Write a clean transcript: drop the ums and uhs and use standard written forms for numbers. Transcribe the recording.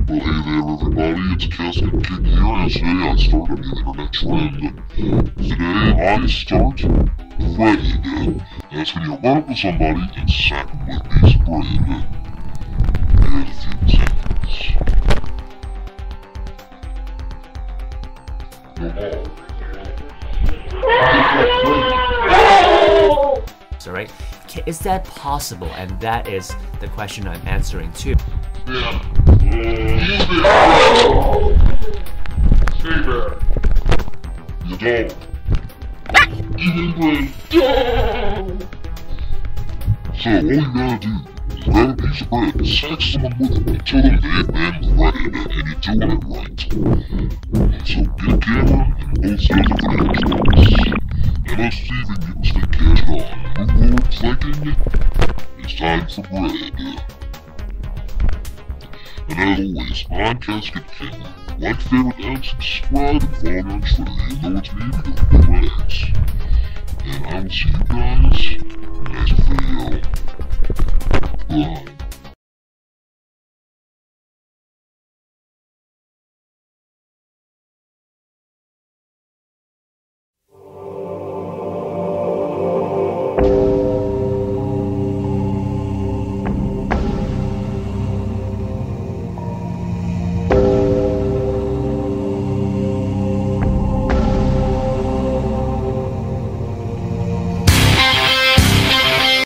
Well, hey there everybody, it's Casket King here, and today I start a new internet trend. Today I start bread. That's when you run up to somebody and sack them with a piece of bread. And a few seconds. So, right? Is that possible? And that is the question I'm answering too. Yeah. Stay there. You don't. Even bread. So all you gotta do is grab a piece of bread and sack someone with it until they have been bread, and you're doing it right. So get a camera and both sides of the videos. And let's see if we can stay catched on. Move forward clicking. It's time for bread. And as always, I'm Casket King. Like, favorite, and subscribe, and follow me on Twitter, even though it's me, you know, relax. And I will see you guys in the next video. Bye.